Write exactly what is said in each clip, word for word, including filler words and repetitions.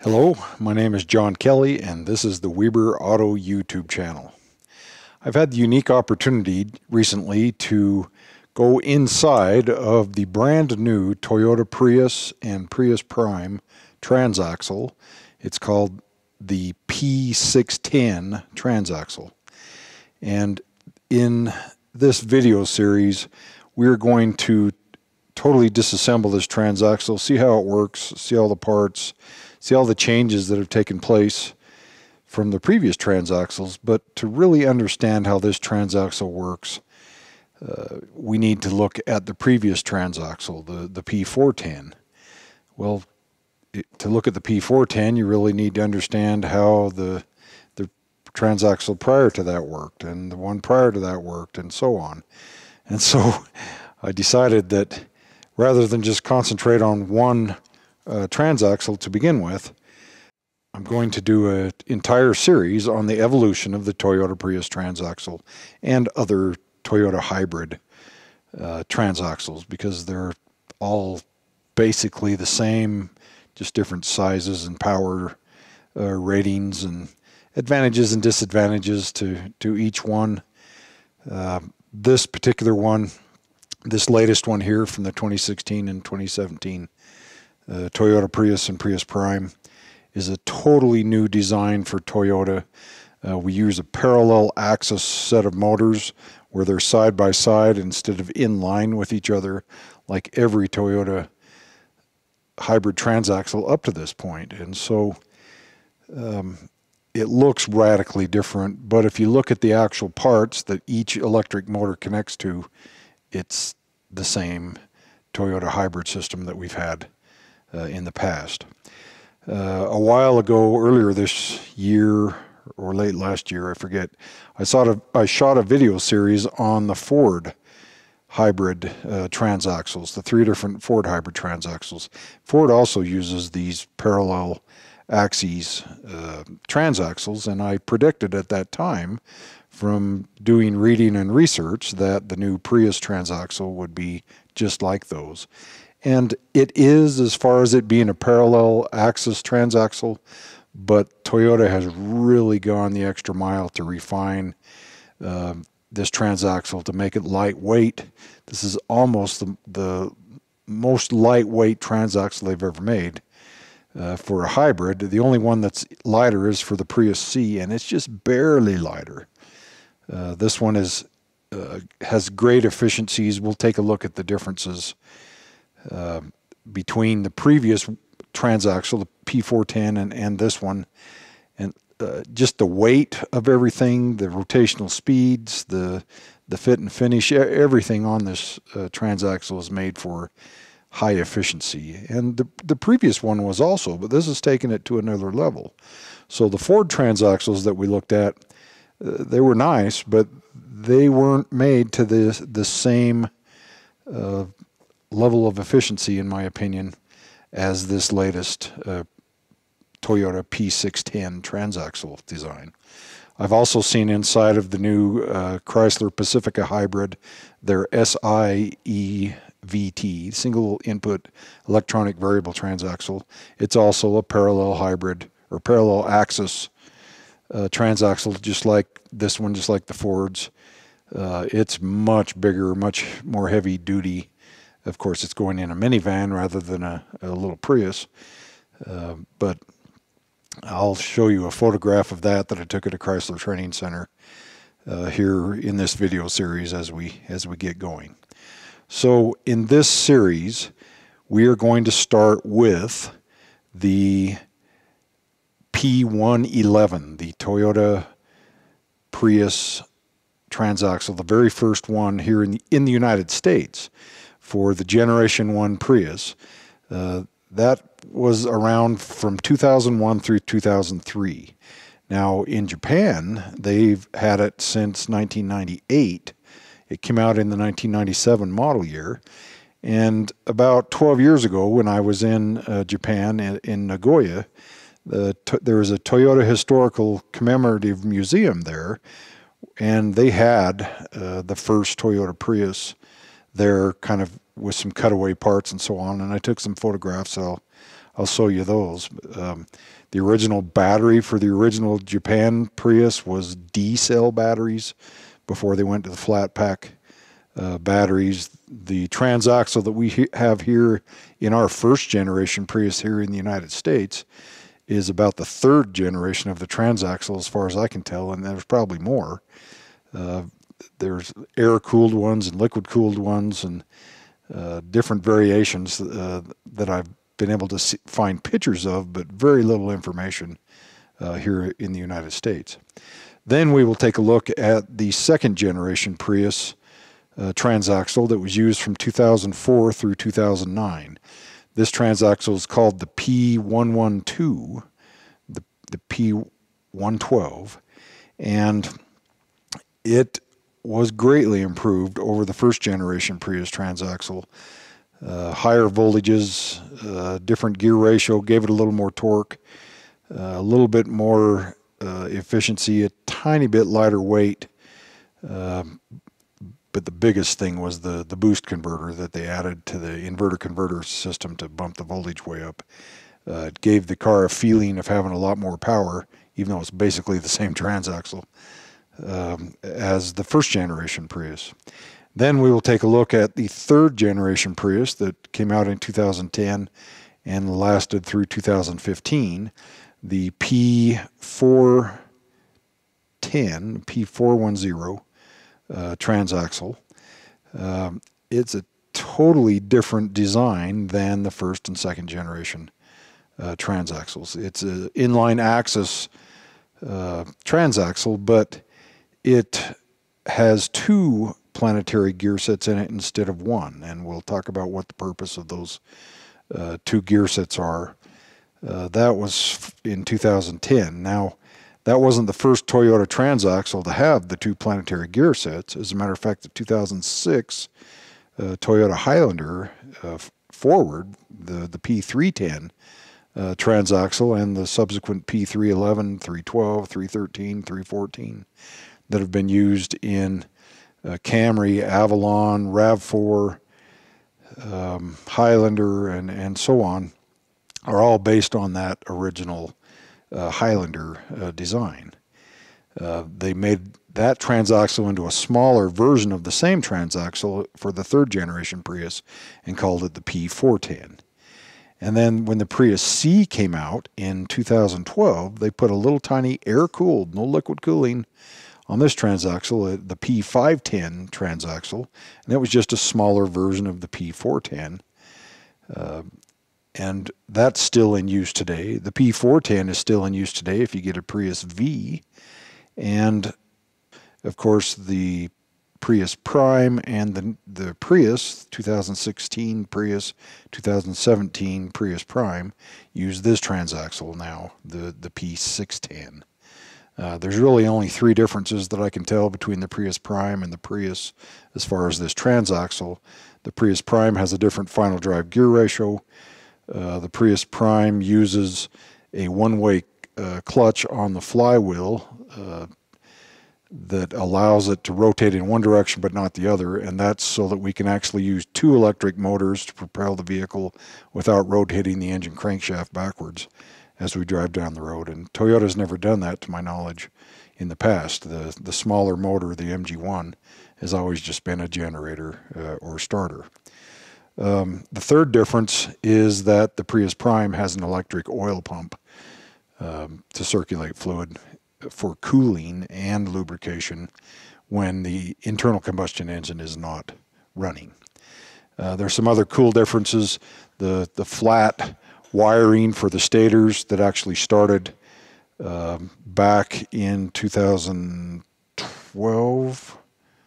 Hello, my name is John Kelly, and this is the Weber Auto YouTube channel. I've had the unique opportunity recently to go inside of the brand new Toyota Prius and Prius Prime Transaxle. It's called the P six ten Transaxle. And in this video series, we're going to totally disassemble this transaxle, see how it works, see all the parts, see all the changes that have taken place from the previous transaxles. But to really understand how this transaxle works, uh, we need to look at the previous transaxle, the, the P four ten. Well, it, to look at the P four ten, you really need to understand how the, the transaxle prior to that worked, and the one prior to that worked, and so on. And so I decided that rather than just concentrate on one uh, transaxle to begin with, I'm going to do an entire series on the evolution of the Toyota Prius Transaxle and other Toyota hybrid uh, transaxles, because they're all basically the same, just different sizes and power uh, ratings and advantages and disadvantages to, to each one. Uh, this particular one, this latest one here from the twenty sixteen and twenty seventeen uh, Toyota Prius and Prius Prime, is a totally new design for Toyota. Uh, we use a parallel axis set of motors where they're side by side instead of in line with each other like every Toyota hybrid transaxle up to this point. And so um, it looks radically different, but if you look at the actual parts that each electric motor connects to, it's the same Toyota hybrid system that we've had uh, in the past. Uh, a while ago, earlier this year or late last year, I forget, I saw a, I shot a video series on the Ford hybrid uh, transaxles, the three different Ford hybrid transaxles. Ford also uses these parallel axes uh, transaxles, and I predicted at that time from doing reading and research that the new Prius transaxle would be just like those. And it is, as far as it being a parallel axis transaxle, but Toyota has really gone the extra mile to refine uh, this transaxle to make it lightweight. This is almost the, the most lightweight transaxle they've ever made uh, for a hybrid. The only one that's lighter is for the Prius C, and it's just barely lighter. Uh, this one is uh, has great efficiencies. We'll take a look at the differences uh, between the previous transaxle, the P four ten, and, and this one. And uh, just the weight of everything, the rotational speeds, the the fit and finish, everything on this uh, transaxle is made for high efficiency. And the, the previous one was also, but this is taking it to another level. So the Ford transaxles that we looked at, Uh, they were nice, but they weren't made to the, the same uh, level of efficiency, in my opinion, as this latest uh, Toyota P six ten transaxle design. I've also seen inside of the new uh, Chrysler Pacifica hybrid, their S I E V T, single input electronic variable transaxle. It's also a parallel hybrid or parallel axis Uh, transaxle, just like this one, just like the Fords. Uh, it's much bigger, much more heavy duty. Of course, it's going in a minivan rather than a, a little Prius. Uh, but I'll show you a photograph of that that I took at a Chrysler Training Center uh, here in this video series as we as we get going. So in this series, we are going to start with the P one eleven, the Toyota Prius Transaxle, the very first one here in the, in the United States for the Generation one Prius. Uh, that was around from two thousand one through two thousand three. Now in Japan, they've had it since nineteen ninety-eight. It came out in the nineteen ninety-seven model year. And about twelve years ago, when I was in uh, Japan, in, in Nagoya, The, there was a Toyota Historical Commemorative Museum there, and they had uh, the first Toyota Prius there, kind of with some cutaway parts and so on. And I took some photographs. So I'll, I'll show you those. Um, The original battery for the original Japan Prius was D-cell batteries before they went to the flat pack uh, batteries. The transaxle that we he have here in our first generation Prius here in the United States is about the third generation of the transaxle as far as I can tell, and there's probably more. Uh, there's air-cooled ones and liquid-cooled ones and uh, different variations uh, that I've been able to see, find pictures of, but very little information uh, here in the United States. Then we will take a look at the second generation Prius uh, transaxle that was used from two thousand four through two thousand nine. This transaxle is called the P one twelve, the, the P one twelve, and it was greatly improved over the first generation Prius transaxle. Uh, higher voltages, uh, different gear ratio, gave it a little more torque, uh, a little bit more uh, efficiency, a tiny bit lighter weight. Uh, but the biggest thing was the, the boost converter that they added to the inverter converter system to bump the voltage way up. Uh, it gave the car a feeling of having a lot more power, even though it's basically the same transaxle um, as the first generation Prius. Then we will take a look at the third generation Prius that came out in two thousand ten and lasted through two thousand fifteen, the P four ten, P four ten uh, transaxle. Um, it's a totally different design than the first and second generation uh, transaxles. It's an inline axis uh, transaxle, but it has two planetary gear sets in it instead of one, and we'll talk about what the purpose of those uh, two gear sets are. Uh, that was in two thousand ten. Now, that wasn't the first Toyota Transaxle to have the two planetary gear sets. As a matter of fact, the two thousand six uh, Toyota Highlander uh, forward, the, the P three ten uh, Transaxle, and the subsequent P three eleven, three twelve, three thirteen, three fourteen that have been used in Uh, Camry, Avalon, RAV four, um, Highlander, and, and so on, are all based on that original uh, Highlander uh, design. Uh, they made that transaxle into a smaller version of the same transaxle for the third generation Prius and called it the P four ten. And then when the Prius C came out in two thousand twelve, they put a little tiny air-cooled, no liquid cooling, on this transaxle, the P five ten transaxle, and it was just a smaller version of the P four ten. Uh, and that's still in use today. The P four ten is still in use today if you get a Prius V. And, of course, the Prius Prime and the, the Prius, two thousand sixteen Prius, two thousand seventeen Prius Prime, use this transaxle now, the, the P six ten. Uh, there's really only three differences that I can tell between the Prius Prime and the Prius as far as this transaxle. The Prius Prime has a different final drive gear ratio. Uh, the Prius Prime uses a one-way uh, clutch on the flywheel uh, that allows it to rotate in one direction but not the other, and that's so that we can actually use two electric motors to propel the vehicle without rotating the engine crankshaft backwards as we drive down the road. And Toyota's never done that, to my knowledge, in the past. The, the smaller motor, the M G one, has always just been a generator uh, or starter. Um, the third difference is that the Prius Prime has an electric oil pump um, to circulate fluid for cooling and lubrication when the internal combustion engine is not running. Uh, there's some other cool differences. The, the flat wiring for the stators that actually started um, back in two thousand twelve,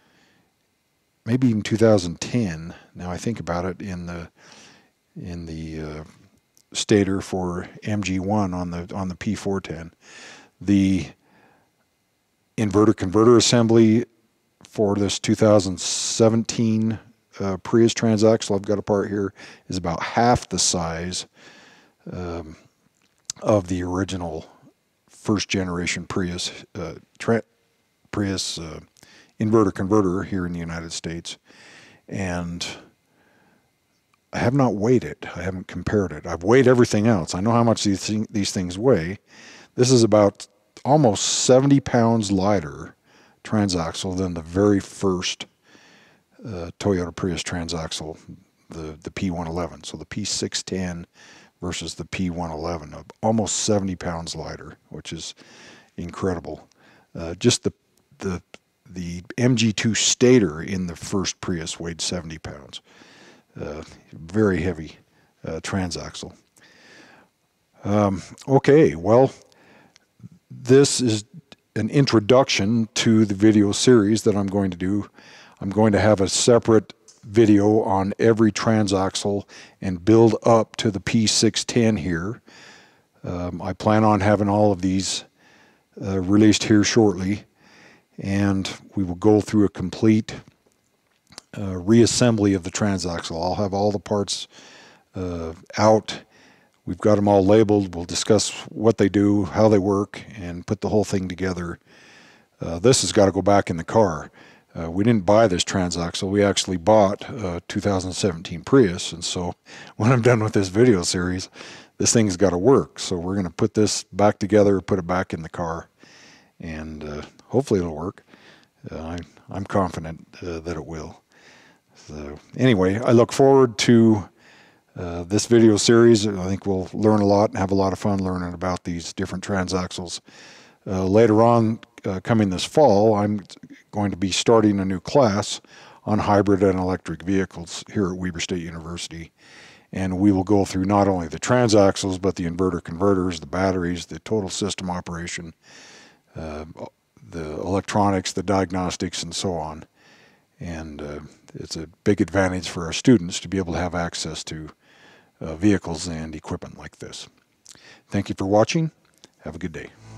maybe even two thousand ten. Now I think about it, in the in the uh, stator for M G one on the on the P four ten, the inverter converter assembly for this two thousand seventeen uh, Prius Transaxle, I've got a part here, is about half the size Um, of the original first generation Prius uh, Prius uh, inverter converter here in the United States. And I have not weighed it. I haven't compared it. I've weighed everything else. I know how much these, th these things weigh. This is about almost seventy pounds lighter transaxle than the very first uh, Toyota Prius Transaxle, the, the P one eleven. So the P six ten versus the P one eleven, almost seventy pounds lighter, which is incredible. Uh, just the, the, the M G two stator in the first Prius weighed seventy pounds. Uh, very heavy uh, transaxle. Um, okay, well, this is an introduction to the video series that I'm going to do. I'm going to have a separate video on every transaxle and build up to the P six ten here. Um, I plan on having all of these uh, released here shortly, and we will go through a complete Uh, reassembly of the transaxle. I'll have all the parts uh, out. We've got them all labeled. We'll discuss what they do, how they work, and put the whole thing together. Uh, this has got to go back in the car. Uh, we didn't buy this transaxle. We actually bought a two thousand seventeen Prius, and so when I'm done with this video series, this thing's got to work. So we're going to put this back together, put it back in the car, and uh, hopefully it'll work. Uh, I, I'm confident uh, that it will. So anyway, I look forward to uh, this video series. I think we'll learn a lot and have a lot of fun learning about these different transaxles. Uh, later on, uh, coming this fall, I'm going to be starting a new class on hybrid and electric vehicles here at Weber State University. And we will go through not only the transaxles, but the inverter converters, the batteries, the total system operation, uh, the electronics, the diagnostics, and so on. And uh, it's a big advantage for our students to be able to have access to uh, vehicles and equipment like this. Thank you for watching. Have a good day.